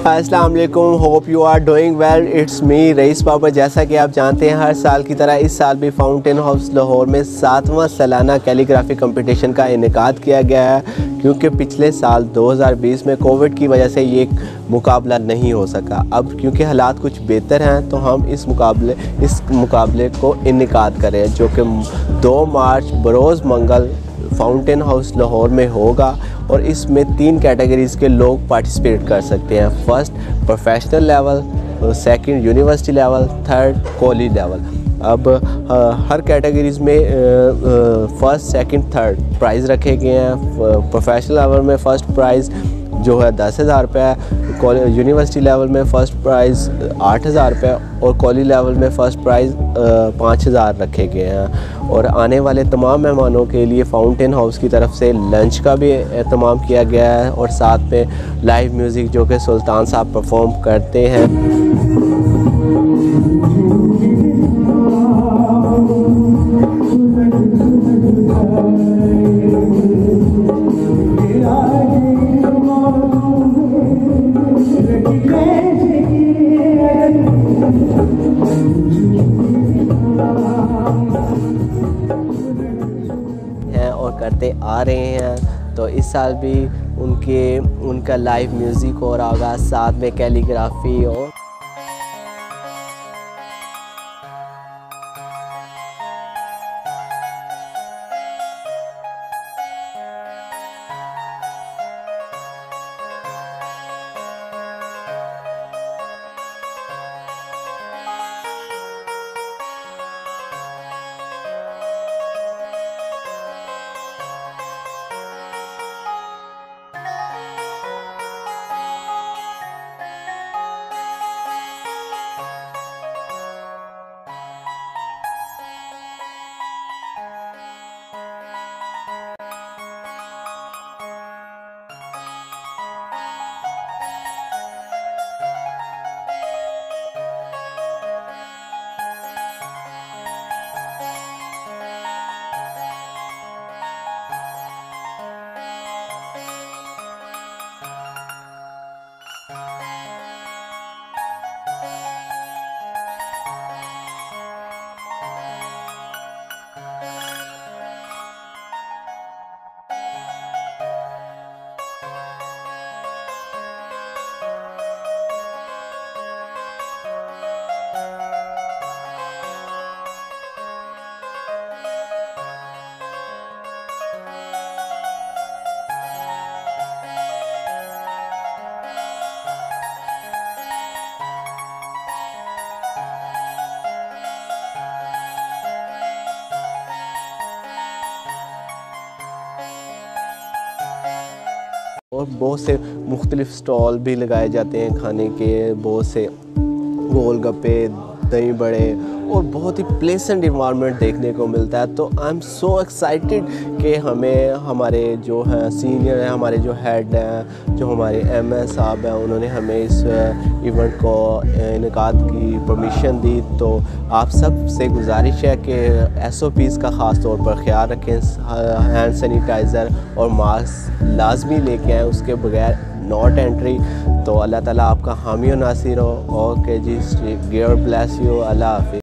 अस्सलाम वालेकुम, hope you are doing well. It's me Raees Babar. जैसा कि आप जानते हैं, हर साल की तरह इस साल भी फाउंटेन हाउस लाहौर में 7वां सालाना कैलीग्राफी कंपटीशन का इनेकाद किया गया है, क्योंकि पिछले साल 2020 में कोविड की वजह से ये मुकाबला नहीं हो सका। अब क्योंकि हालात कुछ बेहतर हैं तो हम इस मुकाबले को इनेकाद करें, जो कि 2 मार्च बरोज़ मंगल फाउंटेन हाउस लाहौर में होगा। और इसमें 3 कैटेगरीज़ के लोग पार्टिसिपेट कर सकते हैं। First professional level, second university level, third college level. अब हर कैटेगरीज़ में फर्स्ट, सेकंड, थर्ड प्राइज़ रखे गए हैं। प्रोफेशनल लेवल में फ़र्स्ट प्राइज़ जो है 10,000 रुपये, यूनिवर्सिटी लेवल में फ़र्स्ट प्राइज़ 8,000 रुपये और कॉलेज लेवल में फ़र्स्ट प्राइज़ 5,000 रखे गए हैं। और आने वाले तमाम मेहमानों के लिए फाउंटेन हाउस की तरफ से लंच का भी एहतमाम किया गया है और साथ में लाइव म्यूज़िक जो कि सुल्तान साहब परफॉर्म करते हैं। और करते आ रहे हैं, तो इस साल भी उनका लाइव म्यूज़िक हो रहा होगा, साथ में कैलीग्राफी और बहुत से मुख्तलिफ़ स्टॉल भी लगाए जाते हैं खाने के। बहुत से गोलगप्पे, दही बड़े और बहुत ही प्लेसेंट इन्वायरमेंट देखने को मिलता है। तो आई एम सो एक्साइटेड कि हमें हमारे जो हैं सीनियर हैं, हमारे जो हेड हैं, जो हमारे एमएस साहब हैं, उन्होंने हमें इस इवेंट को इनेकाद की परमिशन दी। तो आप सब से गुजारिश है कि SOPs का ख़ास तौर पर ख्याल रखें। हैंड सैनिटाइज़र और मास्क लाजमी लेके आएँ, उसके बगैर नॉट एंट्री। तो अल्लाह ताला आपका हामी और नासिर हो। ओके जी, गॉड ब्लेस यू। अल्लाह हाफिज़।